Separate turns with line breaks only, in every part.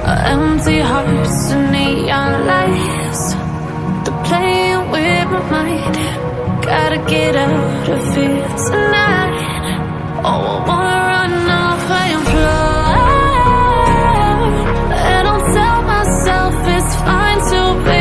Empty hearts and neon lights, they're playing with my mind. Gotta get out of here tonight. Oh, I wanna run off and fly, and I'll tell myself it's fine to be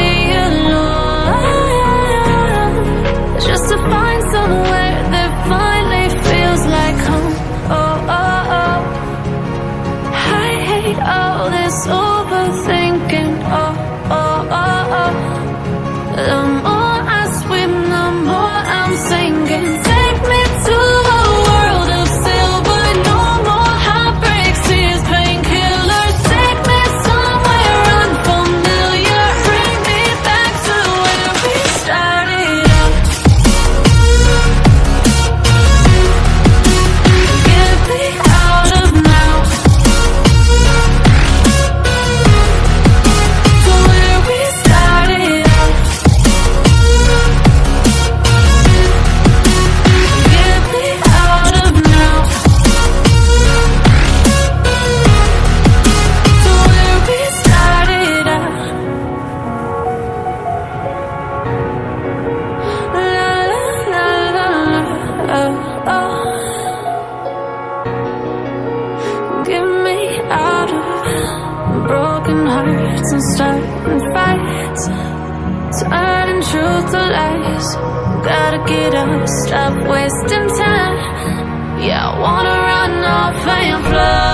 alone, just to find somewhere that finally feels like home. Oh, oh, oh. I hate all this overthinking. Oh, oh, oh, oh. The more I swim, the more I'm sinking. Take me to a world of silver. No more heartbreaks, tears, painkillers. Take me somewhere unfamiliar. Bring me back to where we started out. Get me out of now, to where we started out. Get me out of now, to where we started out. La la la la la, oh, oh. Get me out of broken hearts and starting fights, turning truth to lies. Gotta get up, stop wasting time. Yeah, I wanna run off and fly.